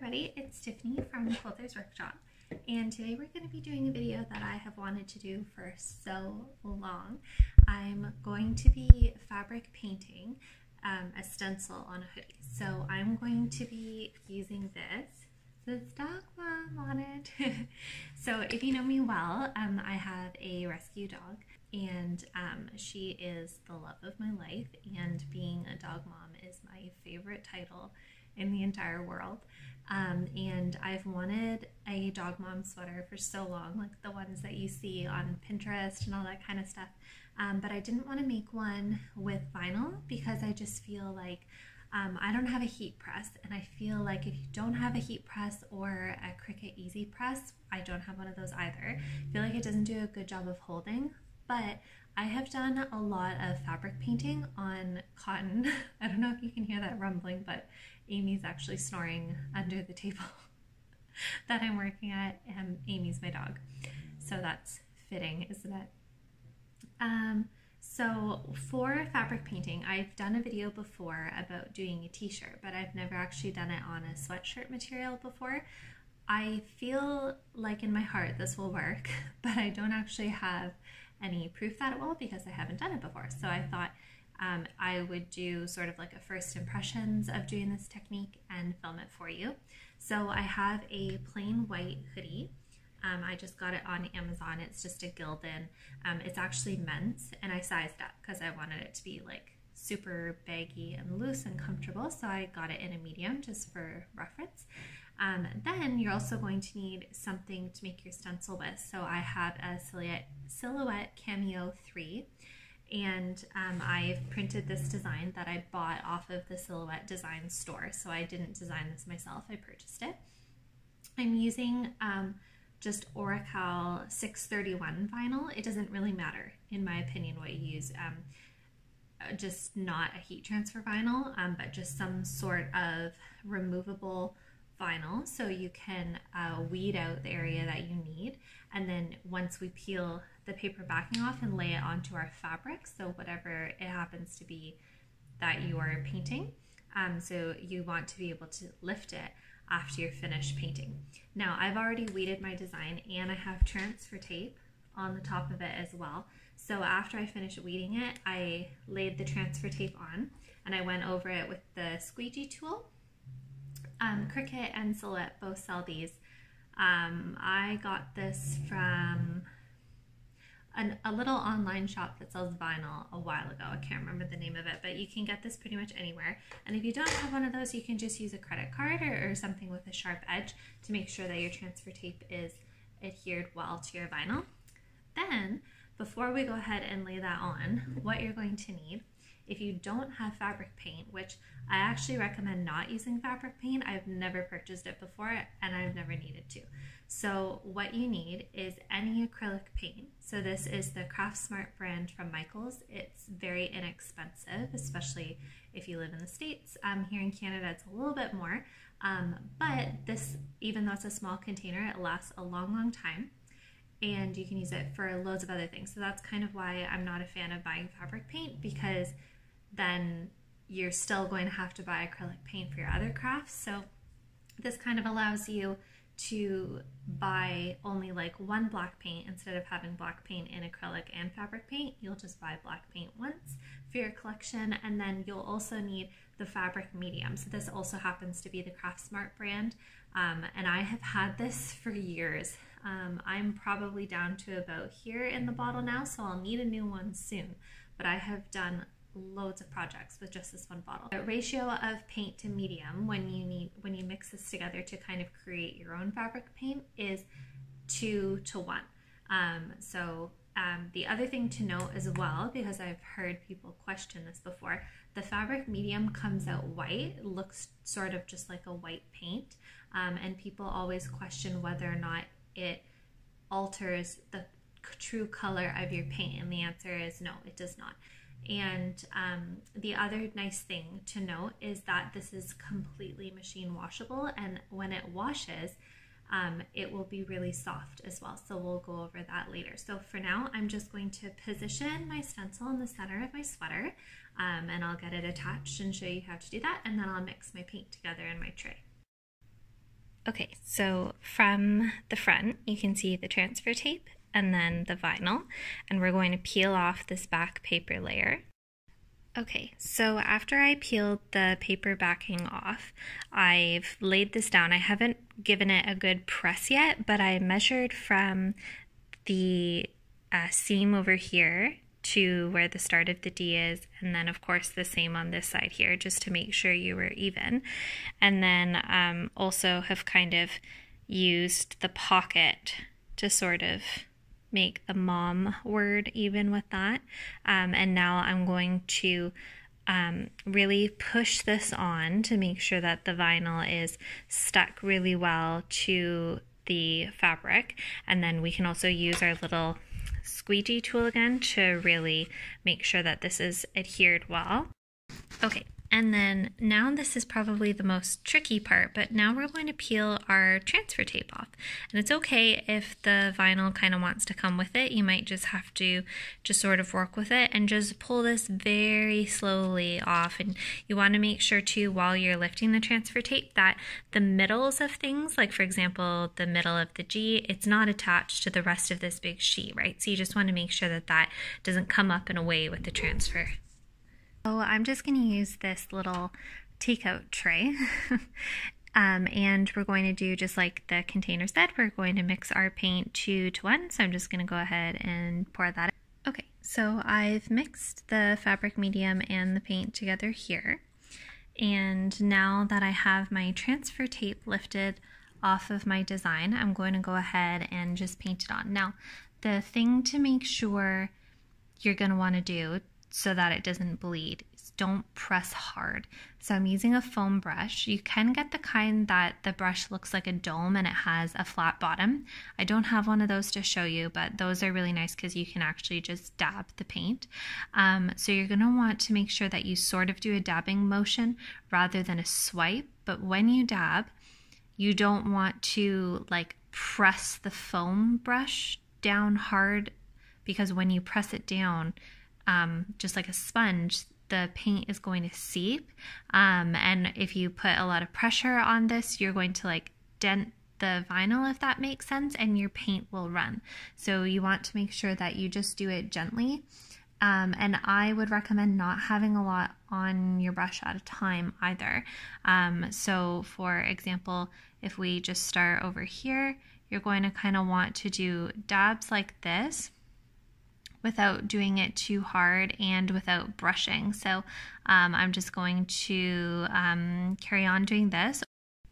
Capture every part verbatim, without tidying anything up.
everybody, it's Tiffany from Quilter's Workshop, and today we're going to be doing a video that I have wanted to do for so long. I'm going to be fabric painting um, a stencil on a hoodie. So I'm going to be using this. This dog mom on it. So if you know me well, um, I have a rescue dog, and um, she is the love of my life, and being a dog mom is my favorite title in the entire world. Um, and I've wanted a dog mom sweater for so long, like the ones that you see on Pinterest and all that kind of stuff. Um, but I didn't want to make one with vinyl because I just feel like um, I don't have a heat press, and I feel like if you don't have a heat press or a Cricut Easy Press, I don't have one of those either. I feel like it doesn't do a good job of holding. But I have done a lot of fabric painting on cotton. I don't know if you can hear that rumbling, but Amy's actually snoring under the table that I'm working at, and Amy's my dog. So that's fitting, isn't it? Um, so for fabric painting, I've done a video before about doing a t-shirt, but I've never actually done it on a sweatshirt material before. I feel like in my heart this will work, but I don't actually have any proof that it will because I haven't done it before. So I thought um, I would do sort of like a first impressions of doing this technique and film it for you. So I have a plain white hoodie. Um, I just got it on Amazon. It's just a Gildan. Um, it's actually men's, and I sized up because I wanted it to be like super baggy and loose and comfortable. So I got it in a medium just for reference. Um, then you're also going to need something to make your stencil with. So I have a Silhouette, Silhouette Cameo three, and um, I've printed this design that I bought off of the Silhouette Design store. So I didn't design this myself, I purchased it. I'm using um, just Oracal six thirty-one vinyl. It doesn't really matter, in my opinion, what you use. Um, just not a heat transfer vinyl, um, but just some sort of removable vinyl, so you can uh, weed out the area that you need, and then once we peel the paper backing off and lay it onto our fabric, so whatever it happens to be that you are painting, um, so you want to be able to lift it after you're finished painting. Now I've already weeded my design, and I have transfer tape on the top of it as well. So after I finished weeding it, I laid the transfer tape on, and I went over it with the squeegee tool. Um, Cricut and Silhouette both sell these. Um, I got this from an, a little online shop that sells vinyl a while ago. I can't remember the name of it, but you can get this pretty much anywhere. And if you don't have one of those, you can just use a credit card or, or something with a sharp edge to make sure that your transfer tape is adhered well to your vinyl. Then, before we go ahead and lay that on, what you're going to need, if you don't have fabric paint, which I actually recommend not using fabric paint. I've never purchased it before, and I've never needed to. So what you need is any acrylic paint. So this is the Craft Smart brand from Michaels. It's very inexpensive, especially if you live in the States. Um, here in Canada, it's a little bit more. Um, but this, even though it's a small container, it lasts a long, long time. And you can use it for loads of other things. So that's kind of why I'm not a fan of buying fabric paint, because then you're still going to have to buy acrylic paint for your other crafts. So this kind of allows you to buy only like one black paint instead of having black paint in acrylic and fabric paint. You'll just buy black paint once for your collection, and then you'll also need the fabric medium. So this also happens to be the Craft Smart brand, um, and I have had this for years. Um, I'm probably down to about here in the bottle now, so I'll need a new one soon, but I have done loads of projects with just this one bottle. The ratio of paint to medium when you need when you mix this together to kind of create your own fabric paint is two to one. Um, so um, the other thing to note as well, because I've heard people question this before, the fabric medium comes out white. It looks sort of just like a white paint, um, and people always question whether or not it alters the true color of your paint, and the answer is no, it does not. And um, the other nice thing to note is that this is completely machine washable, and when it washes, um, it will be really soft as well. So we'll go over that later. So for now, I'm just going to position my stencil in the center of my sweater, um, and I'll get it attached and show you how to do that, and then I'll mix my paint together in my tray. Okay, so from the front, you can see the transfer tape and then the vinyl, and we're going to peel off this back paper layer. Okay, so after I peeled the paper backing off, I've laid this down. I haven't given it a good press yet, but I measured from the uh, seam over here to where the start of the D is, and then of course the same on this side here, just to make sure you were even. And then um, also have kind of used the pocket to sort of make the mom word even with that. Um, and now I'm going to um, really push this on to make sure that the vinyl is stuck really well to the fabric. And then we can also use our little squeegee tool again to really make sure that this is adhered well. Okay. And then now this is probably the most tricky part, but now we're going to peel our transfer tape off. And it's okay if the vinyl kind of wants to come with it. You might just have to just sort of work with it and just pull this very slowly off. And you want to make sure too, while you're lifting the transfer tape, that the middles of things, like for example, the middle of the G, it's not attached to the rest of this big sheet, right? So you just want to make sure that that doesn't come up and away with the transfer. So I'm just going to use this little takeout tray um, and we're going to do just like the container said, we're going to mix our paint two to one. So I'm just going to go ahead and pour that in. Okay, so I've mixed the fabric medium and the paint together here. And now that I have my transfer tape lifted off of my design, I'm going to go ahead and just paint it on. Now, the thing to make sure you're going to want to do so that it doesn't bleed, don't press hard. So I'm using a foam brush. You can get the kind that the brush looks like a dome and it has a flat bottom. I don't have one of those to show you, but those are really nice because you can actually just dab the paint. Um, so you're going to want to make sure that you sort of do a dabbing motion rather than a swipe. But when you dab, you don't want to like press the foam brush down hard, because when you press it down, Um, just like a sponge, the paint is going to seep. Um, and if you put a lot of pressure on this, you're going to like dent the vinyl, if that makes sense, and your paint will run. So you want to make sure that you just do it gently. Um, and I would recommend not having a lot on your brush at a time either. Um, so for example, if we just start over here, you're going to kind of want to do dabs like this, without doing it too hard and without brushing. So um, I'm just going to um, carry on doing this.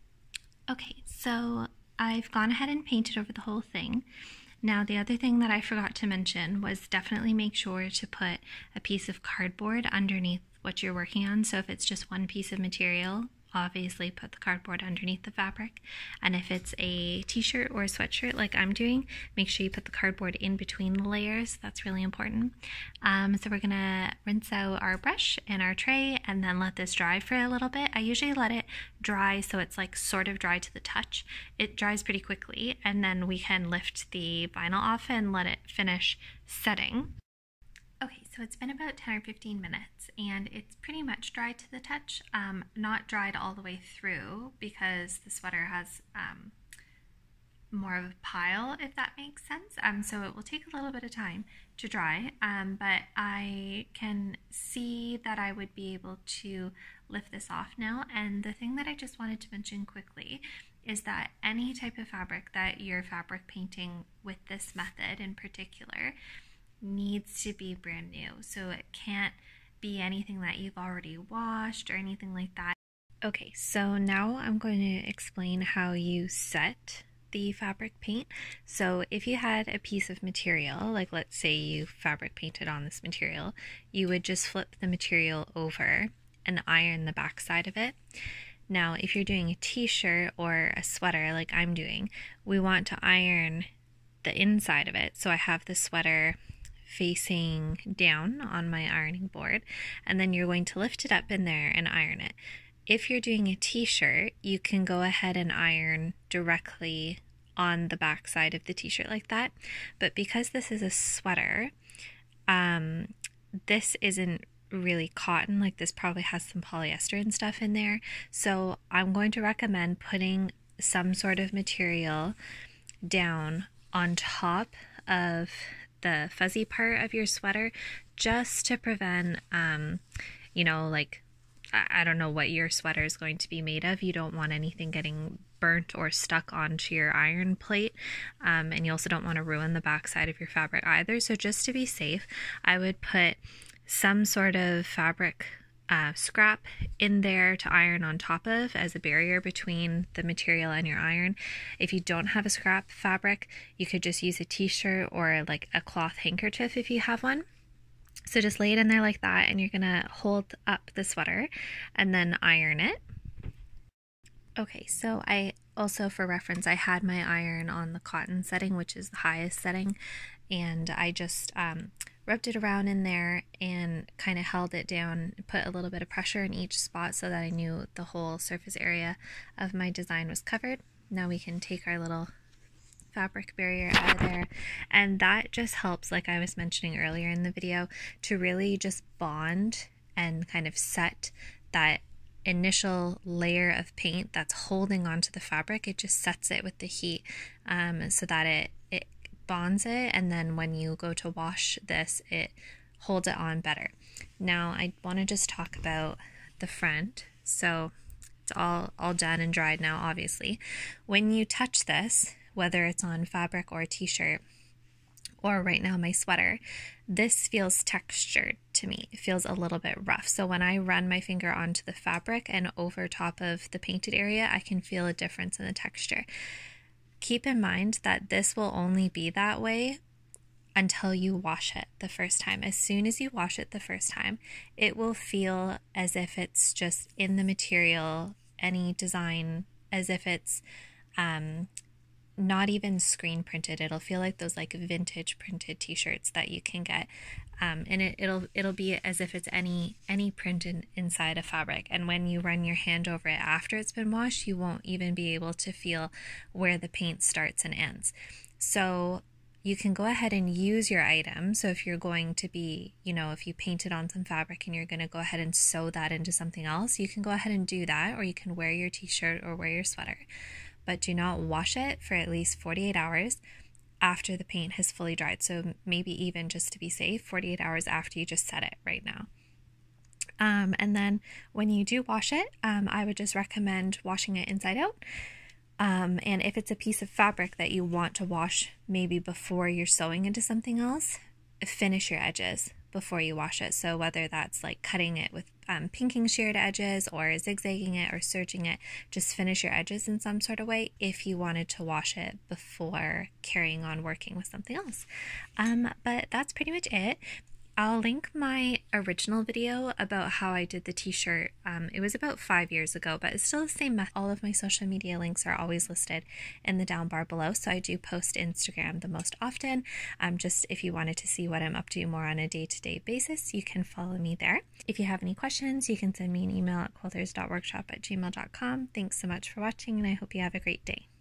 Okay, so I've gone ahead and painted over the whole thing. Now the other thing that I forgot to mention was definitely make sure to put a piece of cardboard underneath what you're working on. So if it's just one piece of material, obviously put the cardboard underneath the fabric. And if it's a t-shirt or a sweatshirt like I'm doing, make sure you put the cardboard in between the layers. That's really important. Um, so we're gonna rinse out our brush and our tray and then let this dry for a little bit. I usually let it dry so it's like sort of dry to the touch. It dries pretty quickly, and then we can lift the vinyl off and let it finish setting. Okay, so it's been about ten or fifteen minutes and it's pretty much dry to the touch. Um, not dried all the way through because the sweater has um, more of a pile, if that makes sense. Um, so it will take a little bit of time to dry, um, but I can see that I would be able to lift this off now. And the thing that I just wanted to mention quickly is that any type of fabric that you're fabric painting with this method in particular needs to be brand new. So it can't be anything that you've already washed or anything like that. Okay, so now I'm going to explain how you set the fabric paint. So if you had a piece of material, like let's say you fabric painted on this material, you would just flip the material over and iron the back side of it. Now, if you're doing a t-shirt or a sweater like I'm doing, we want to iron the inside of it. So I have the sweater facing down on my ironing board, and then you're going to lift it up in there and iron it. If you're doing a t-shirt, you can go ahead and iron directly on the back side of the t-shirt like that. But because this is a sweater, um, this isn't really cotton. Like this probably has some polyester and stuff in there. So I'm going to recommend putting some sort of material down on top of the fuzzy part of your sweater, just to prevent, um, you know, like, I don't know what your sweater is going to be made of. You don't want anything getting burnt or stuck onto your iron plate, um, and you also don't want to ruin the backside of your fabric either. So just to be safe, I would put some sort of fabric uh, scrap in there to iron on top of as a barrier between the material and your iron. If you don't have a scrap fabric, you could just use a t-shirt or like a cloth handkerchief if you have one. So just lay it in there like that, and you're gonna hold up the sweater and then iron it. Okay, so I also, for reference, I had my iron on the cotton setting, which is the highest setting, and I just um, rubbed it around in there and kind of held it down, put a little bit of pressure in each spot so that I knew the whole surface area of my design was covered. Now we can take our little fabric barrier out of there, and that just helps, like I was mentioning earlier in the video, to really just bond and kind of set that initial layer of paint that's holding onto the fabric. It just sets it with the heat, um, so that it it bonds it, and then when you go to wash this, it holds it on better. Now I want to just talk about the front. So it's all all done and dried now, obviously. When you touch this, whether it's on fabric or a t-shirt, or right now my sweater, this feels textured to me. It feels a little bit rough. So when I run my finger onto the fabric and over top of the painted area, I can feel a difference in the texture. Keep in mind that this will only be that way until you wash it the first time. As soon as you wash it the first time, it will feel as if it's just in the material, any design, as if it's um, not even screen printed. It'll feel like those like vintage printed t-shirts that you can get, um, and it, it'll it'll be as if it's any any print in, inside a fabric. And when you run your hand over it after it's been washed, you won't even be able to feel where the paint starts and ends. So you can go ahead and use your item. So if you're going to be, you know, if you painted on some fabric and you're going to go ahead and sew that into something else, you can go ahead and do that, or you can wear your t-shirt or wear your sweater. But do not wash it for at least forty-eight hours after the paint has fully dried. So maybe even, just to be safe, forty-eight hours after you just set it right now. Um, and then when you do wash it, um, I would just recommend washing it inside out. Um, and if it's a piece of fabric that you want to wash maybe before you're sewing into something else, finish your edges before you wash it. So whether that's like cutting it with um, pinking sheared edges or zigzagging it or serging it, just finish your edges in some sort of way if you wanted to wash it before carrying on working with something else. Um, but that's pretty much it. I'll link my original video about how I did the t-shirt. Um, it was about five years ago, but it's still the same method. All of my social media links are always listed in the down bar below. So I do post to Instagram the most often. Um, just if you wanted to see what I'm up to more on a day-to-day basis, you can follow me there. If you have any questions, you can send me an email at quilters dot workshop at gmail dot com. Thanks so much for watching, and I hope you have a great day.